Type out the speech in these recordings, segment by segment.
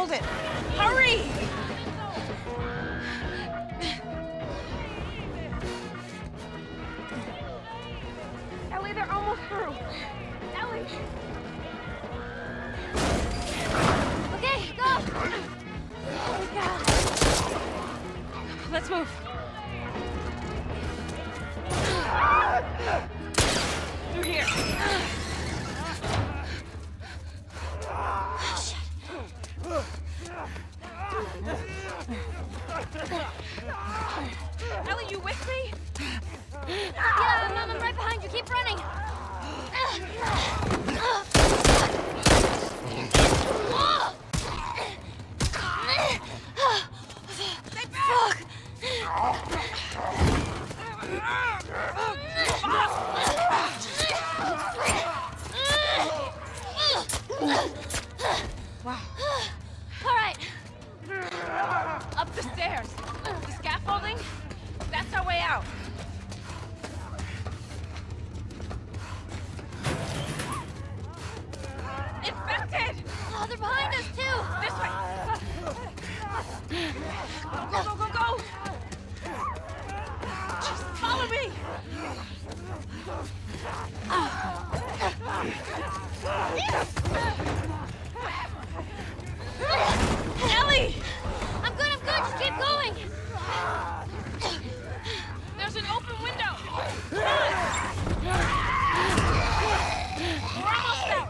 hold it. Hurry! Ellie, they're almost through. Ellie! Okay, go! Oh, God. Let's move. Through here. Ellie, you with me? Yeah, I'm right behind you. Keep running. Stay back! Wow. All right. Up the stairs. The scaffolding? That's our way out. Infected! Oh, they're behind us too. This way! Go, go, go, go! Just follow me! Ellie! I'm good. Just keep going. There's an open window! Come on! We're almost out!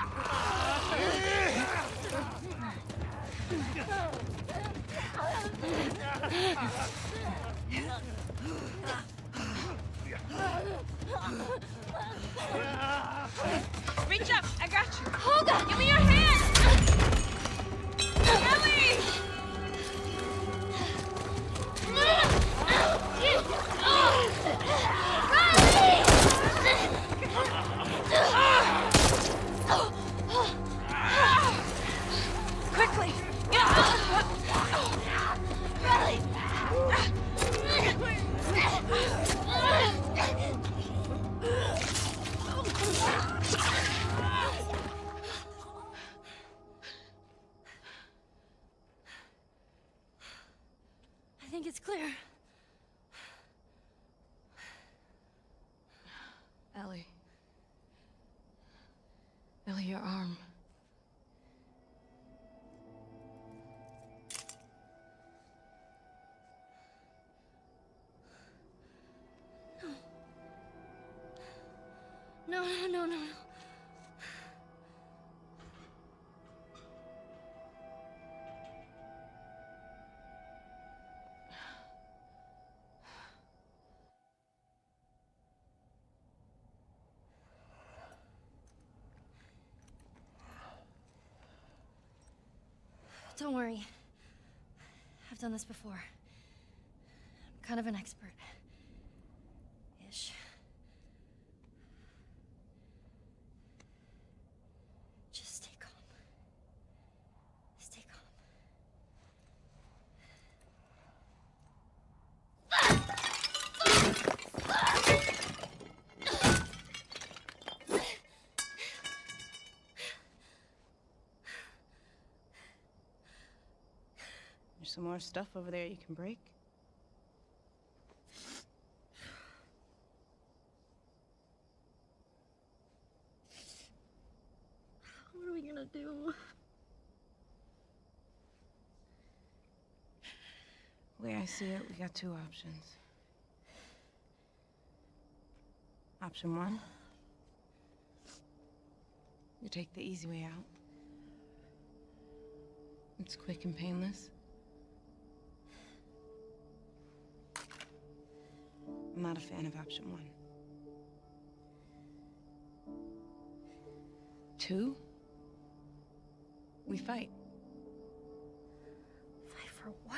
Reach up! I got you! Oh, God! Give me your hand! Ellie! Quickly! Riley! I think it's clear. Ellie. Ellie, your arm. No. Don't worry. I've done this before. I'm kind of an expert. Ish. Just stay calm. Stay calm. There's some more stuff over there you can break. What are we gonna do? The way I see it, we got two options. Option one, you take the easy way out. It's quick and painless. I'm not a fan of option one. Two, we fight. Fight for what?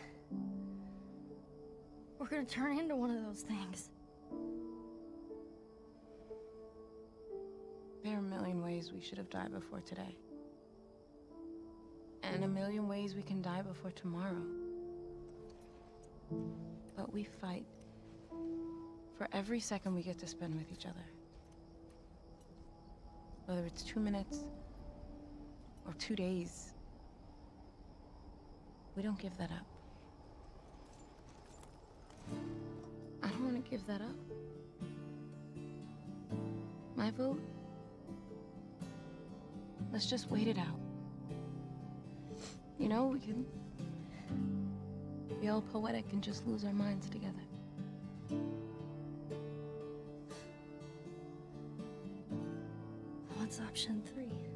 We're gonna turn into one of those things. There are a million ways we should have died before today. And a million ways we can die before tomorrow. But we fight for every second we get to spend with each other. Whether it's 2 minutes or 2 days We don't give that up. I don't want to give that up. My vote? Let's just wait it out. You know, we can be all poetic and just lose our minds together. What's option 3?